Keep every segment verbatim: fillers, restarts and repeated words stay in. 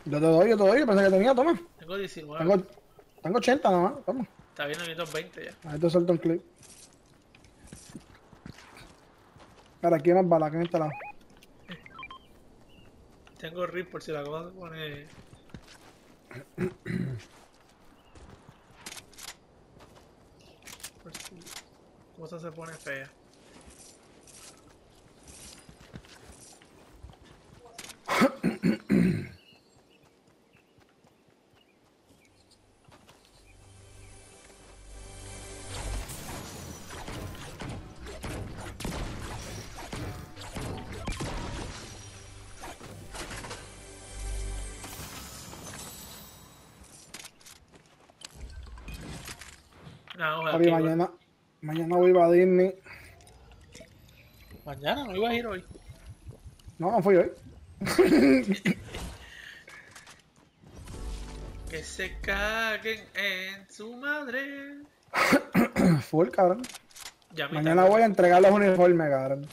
Yo te doy, yo te doy, yo pensé que tenía, toma. Tengo diecinueve. Tengo, tengo ochenta nomás, toma. Está bien, necesito veinte ya. Ahí te suelto un clip. Ahora, aquí hay más balas, que en este lado. Tengo rip por si la cosa se pone. Por si la cosa se pone fea. Nada, ojalá Papi, que mañana, mañana voy a Disney. mañana no iba a ir hoy. No, no fui hoy. Que se caguen en su madre. Full, cabrón. Ya mi Mañana tarde. voy a entregar los uniformes, cabrón.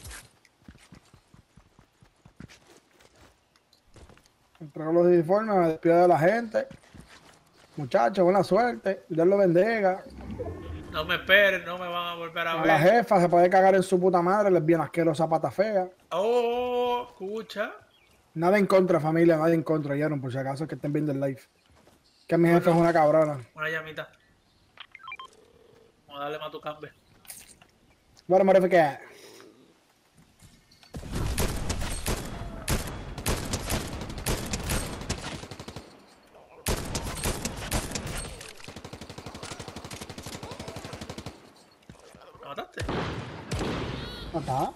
Entrego los uniformes, me despido de la gente. Muchachos, buena suerte. Dios lo bendiga. No me esperen, no me van a volver a A la ver. jefa se puede cagar en su puta madre, les viene asquerosa pata fea. Oh, escucha. Nada en contra, familia, nada en contra, ¿oyeron? Por si acaso que estén viendo el live. Que mi jefe es Bueno, una cabrona. una llamita. Vamos a darle más tu cambio. Bueno, modifique. ¿Lo mataste? ¿No está?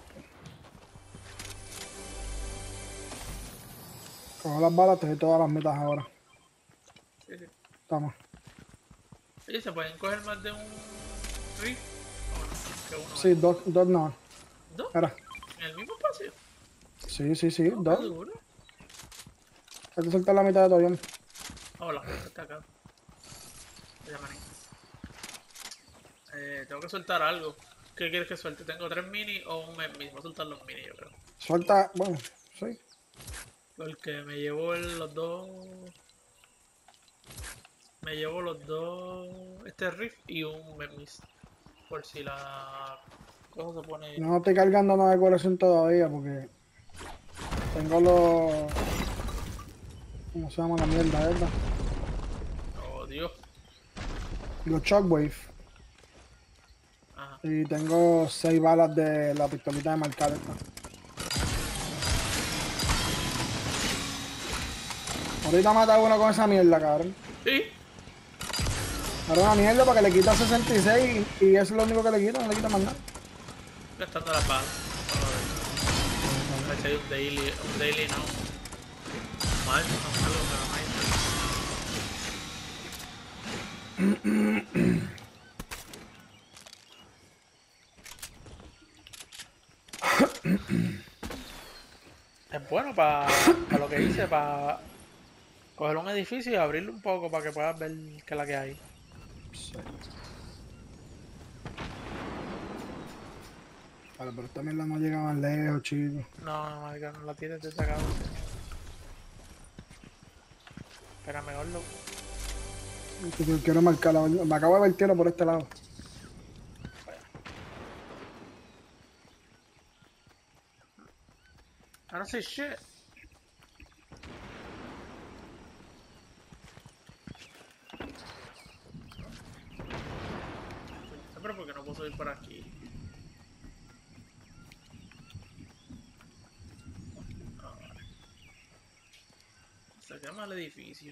Cojo las balas, te doy todas las metas ahora. Sí, sí. Estamos. Oye, ¿se pueden coger más de un riff? ¿O no? Que uno. Sí, ¿eh? dos, dos no. ¿Dos? Espera. ¿En el mismo espacio? Sí, sí, sí, Oh, qué dos. duro. Hay que soltar la mitad de todo, John. Hola, está acá. Ya, manín. Eh, tengo que soltar algo. ¿Qué quieres que suelte? ¿Tengo tres mini o un mes mismo? Voy a soltar los mini, yo creo. Suelta, bueno, sí. Porque me llevo el- los dos. Me llevo los dos. Este riff y un memis. Por si la cosa se pone. No estoy cargando nada de corazón todavía porque tengo los... ¿Cómo se llama la mierda esta? Oh, Dios. Los Shockwave. Ajá. Y tengo seis balas de la pistolita de marcar esta. Ahorita mata a uno con esa mierda, cabrón. Sí. Era una mierda para que le quita sesenta y seis y, y eso es lo único que le quita, no le quita más nada. Gastando las balas. A ver si hay un daily. Un daily no. Mal, no malo, pero no hay. Es bueno para pa lo que hice, para coger un edificio y abrirlo un poco para que puedas ver qué es la que hay. Sí. Vale, pero esta mierda no llega más lejos, chico. No, no, marica, no la tires de esa cabeza. Pero mejor lo. Yo quiero marcarla. Me acabo de ver tiro por este lado. I don't say shit. Pero porque no puedo subir por aquí. Ah, vale. Se quema el edificio.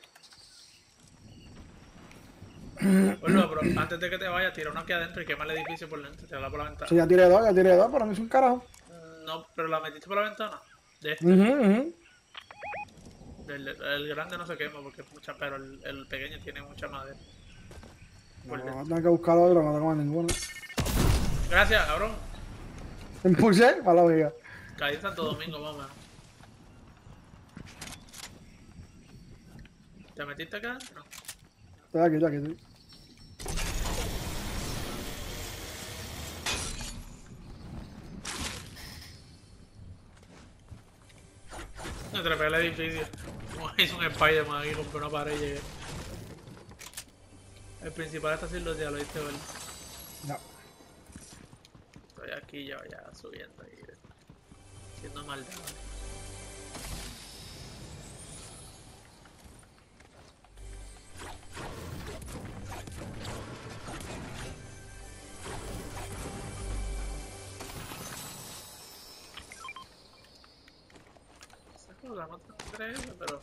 Bueno, pero antes de que te vayas, tira uno aquí adentro y quema el edificio por dentro. Te la por la ventana. Sí, ya tiré dos, ya tiré dos, pero no hice un carajo. No, pero la metiste por la ventana. De este. Uh -huh, uh -huh. El, el grande no se quema porque es mucha, pero el, el pequeño tiene mucha madera. No, no, voy a tener que buscar otro, no tengo ninguno. Gracias, cabrón. Impulsé para la viga. Caí en Santo Domingo, más o menos. ¿Te metiste acá adentro? Estoy aquí, estoy aquí, estoy. Me trepé el edificio. Hice un Spider-Man aquí, compré una pared y llegué. El principal está haciendo ya, lo viste, ¿verdad? Ya. Estoy aquí yo ya subiendo y haciendo maldad. Esa cosa no te crees, pero...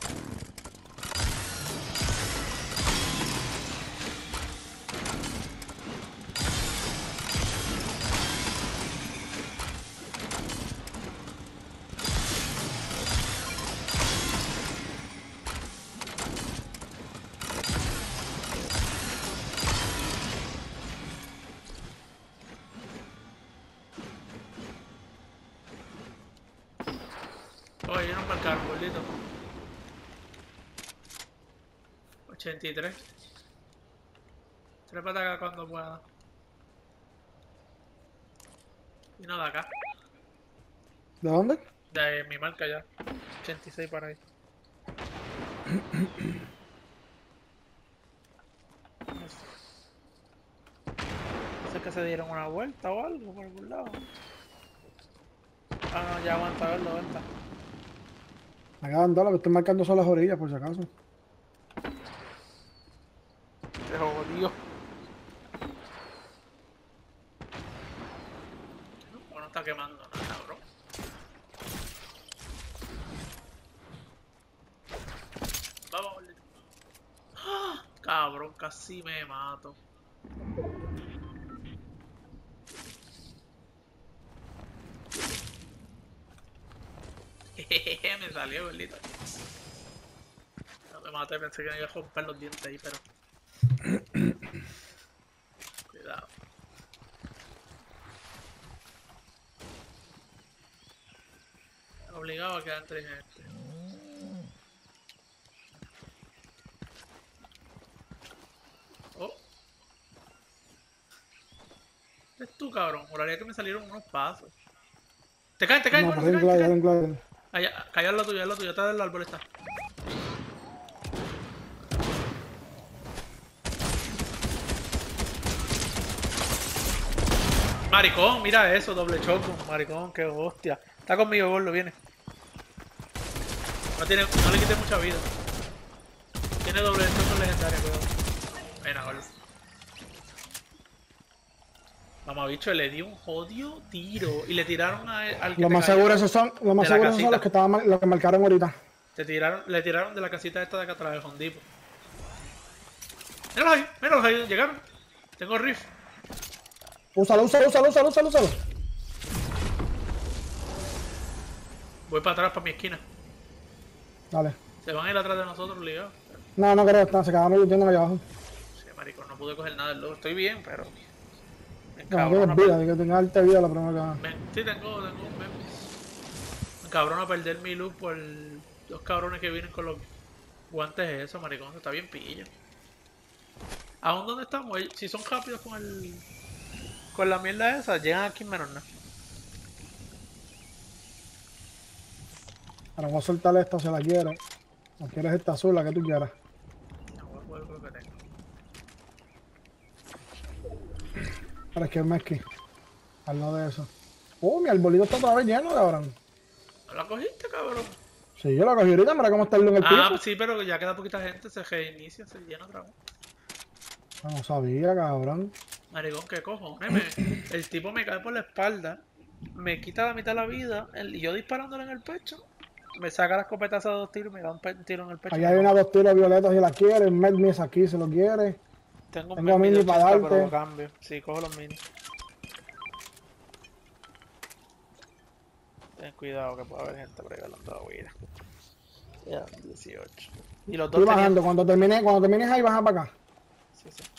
Oye, no marcaron, gordito. ochenta y tres. Trépate acá cuando pueda. Y no de acá. ¿De dónde? De mi marca ya. ochenta y seis para ahí. No sé que se dieron una vuelta o algo por algún lado. Ah, no, ya aguanta verlo, vuelta. Me acaban de lo que estoy marcando son las orillas, por si acaso. Se jodió. No, no está quemando nada, cabrón. Vamos, gordito. ¡Ah! Cabrón, casi me mato. Jejeje, me salió, gordito. No me maté, pensé que me iba a romper los dientes ahí, pero... Cuidado. Obligado a quedar entre gente. Oh. Es tú, cabrón. Juraría que me salieron unos pasos. Te caen, te caen, No, gordo, por te ahí en caen, te glider, en caen. glider. Allá, cayó al lado tuyo, al lado tuyo, está del árbol, está. Maricón, mira eso, doble choco. Maricón, qué hostia. Está conmigo, gordo, viene. No, tiene, no le quite mucha vida. Tiene doble choco legendario, cuidado. Venga, gordo. Vamos, bicho, le di un jodido tiro. Y le tiraron a, al que Lo te más cayó seguro esos son, lo más de la seguro esos son los casita. que estaban mar- los que marcaron ahorita. Te tiraron, le tiraron de la casita esta de acá atrás, del hondipo. Míralos ahí, míralos ahí, llegaron. Tengo riff. Úsalo, úsalo, úsalo, úsalo, úsalo, úsalo. Voy para atrás, para mi esquina. Dale. Se van a ir atrás de nosotros, ligados. No, no creo, no, se quedaron luchando allá abajo. Sí, maricón, no pude coger nada del lobo. Estoy bien, pero... Me No, encabrona tienes vida, per- de que tengas alta vida la primera que... me- Sí, tengo, tengo un meme. Me encabrona perder mi loot por los cabrones que vienen con los guantes eso, maricón. Está bien pillo. ¿Aún dónde estamos? Ellos- Si son rápidos con el... Con la mierda esa, llegan aquí en menos nada. Ahora voy a soltar esta si la quieres. O quieres esta azul, la que tú quieras. No, voy a jugar con lo que tengo. Para que me aquí. Al lado de eso. Oh, mi arbolito está otra vez lleno, cabrón. ¿No la cogiste, cabrón? Sí, yo la cogí ahorita, mira cómo está el en el Ah, piso. sí, pero ya queda poquita gente, se reinicia, se llena otra vez. No, no sabía, cabrón. Maricón, ¿qué cojones? Me- el tipo me cae por la espalda, me quita la mitad de la vida, el- y yo disparándole en el pecho, me saca la escopetaza de dos tiros y me da un pe- tiro en el pecho. Allá hay una dos tiros violetas si la quieres. Medmis aquí si lo quieres. Tengo un Tengo mini de mini para ochenta, pero darte. lo cambio. Sí, cojo los mini. Ten cuidado que puede haber gente por ahí hablando de huida. Ya, dieciocho. Y los dos Estoy tenían... bajando. Cuando termines, cuando termines ahí, baja para acá. Sí, sí.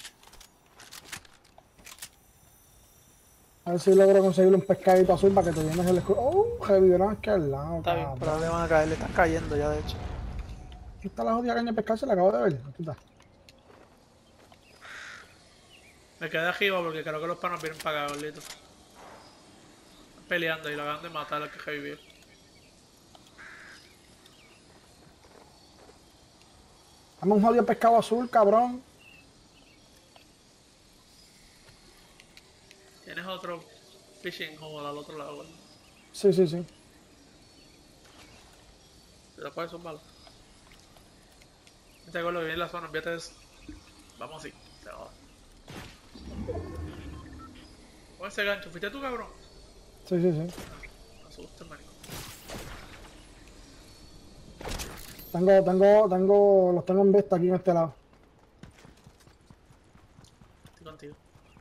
A ver si logro conseguirle un pescadito azul para que te llenes el escudo. Oh, heavy drone aquí al lado, Está bien, cabrón. pero le van a caer, le están cayendo ya, de hecho. Aquí está la jodida caña de pescar, se la acabo de ver. Aquí está. Me quedé arriba porque creo que los panos vienen para acá, gordito. Están peleando y lo acaban de matar al que revivió. Dame un jodido pescado azul, cabrón. Tienes otro fishing hole al otro lado, ¿verdad? Sí, sí, sí. ¿Te lo puedes zumbar? Este gol lo viene en la zona, envíate eso. Vamos así. Se va. Con ese gancho, ¿fuiste tú, cabrón? Sí, sí, sí. Me asustes, marico. Tengo, tengo, tengo, los tengo en vista aquí en este lado. Estoy contigo.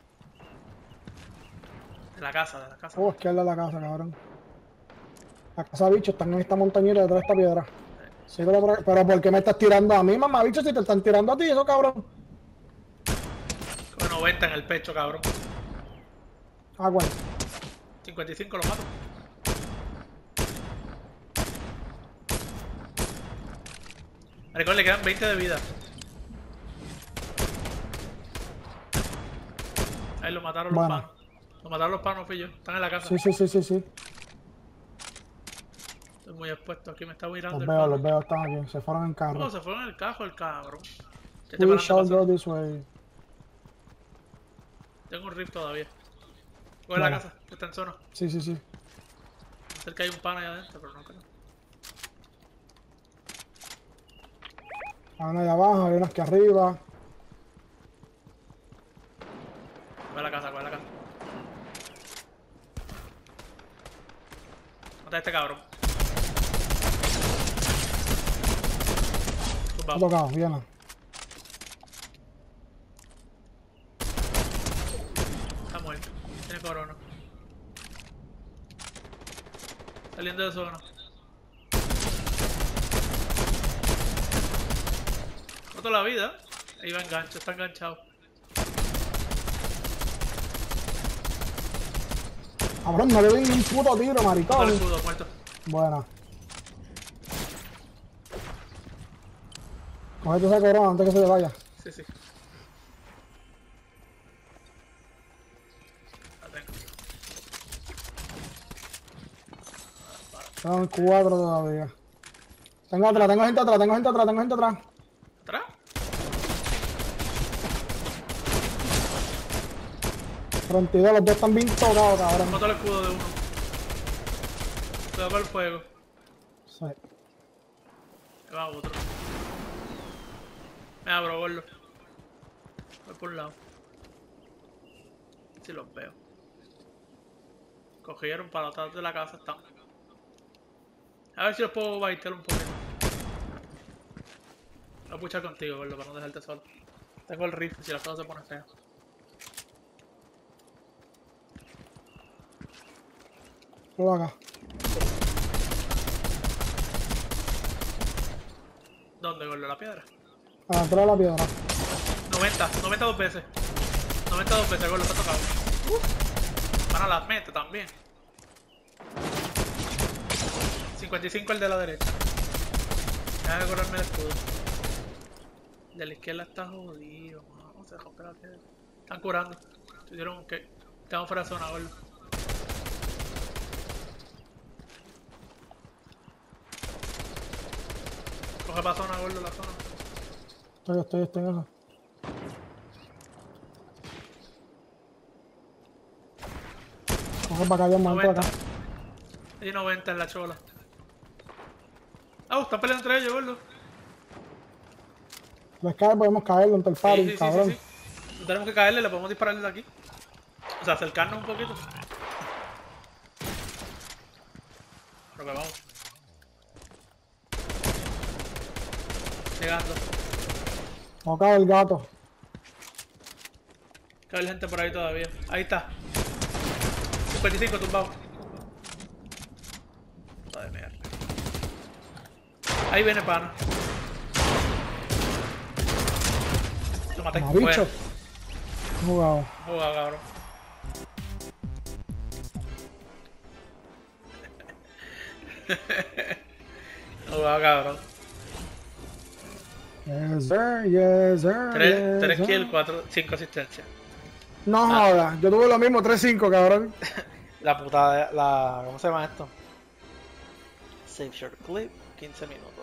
De la casa, de la casa. Oh, izquierda de la casa, cabrón. La casa, bicho, están en esta montañita detrás de esta piedra. Sí, pero, por- pero ¿por qué me estás tirando a mí, mamá, bicho, si te están tirando a ti, eso, cabrón? Con noventa en el pecho, cabrón. Ah, bueno. cincuenta y cinco lo mato. Maricón, le quedan veinte de vida. Ahí lo mataron los Bueno. panos. Lo mataron los panos, fui yo. Están en la casa. Sí, sí, sí, sí, sí. Estoy muy expuesto. Aquí me está mirando Los el veo, pano. los veo, están aquí. Se fueron en Oh, carro. se fue en el cajo el cabrón. Este We para shall adelante go pasó. this way. Tengo un rift todavía. Coge Bueno. la casa, que está en zona. Sí, sí, sí. Cerca hay un pan ahí adentro, pero no creo. Hay una de abajo, hay unas que arriba. Coge la casa, coge la casa. Mata a este cabrón. Ha Tumbado. tocado, bien. Está muerto. Tiene corona. Saliendo de zona. Roto la vida. Ahí va engancho, está enganchado. Cabrón, no le doy ni un puto tiro, Roto el maricón. escudo, muerto. Buena. Cogete esa corona antes que se te vaya. Sí, sí. La tengo. Son cuatro todavía. Tengo atrás, tengo gente atrás, tengo gente atrás, tengo gente atrás. ¿Atrás? treinta y dos, los dos están bien tocados, cabrón. Roto el escudo de uno. Cuidado con el fuego. Sí. Ahí va otro. Me abro, gordo. Voy por un lado. Si los veo. Cogieron para atrás de la casa, están. A ver si los puedo baitear un poquito. Voy a puchar contigo, gordo, para no dejarte solo. Tengo el rifle si las cosas se ponen feas. Todo acá. ¿Dónde, gordo? La piedra. Atrás de la piedra. noventa, noventa dos veces. noventa dos veces, gordo, está tocado. Uh, van a las mete también. cincuenta y cinco el de la derecha. Déjame correrme el escudo. El de la izquierda está jodido, mano. Se rompe la piedra. Están curando. Tuvieron que. Estamos fuera de zona, gordo. Coge para zona, gordo, la zona. Estoy, estoy, estoy en eso. Coge para acá, ya un momento noventa. acá. Y noventa en la chola. Ah, están peleando entre ellos, gordo. Les cae, podemos caerlo entre el Sí, party, sí, sí, cabrón. sí, sí. No tenemos que caerle, le podemos disparar desde aquí. O sea, acercarnos un poquito. Pero que vamos. Llegando. Acá el gato. Que hay gente por ahí todavía. Ahí está. cincuenta y cinco tumbado. Puta de mierda. Ahí viene pana. Lo maté. Como bicho. Bueno, Jugado. jugado, cabrón. Jugado, cabrón. Yes, sir, yes, sir. tres yes, sir. kills, cuatro, cinco asistencias. No jodas, yo tuve lo mismo, tres cinco, cabrón. La puta de, la, ¿cómo se llama esto? Save short clip, quince minutos.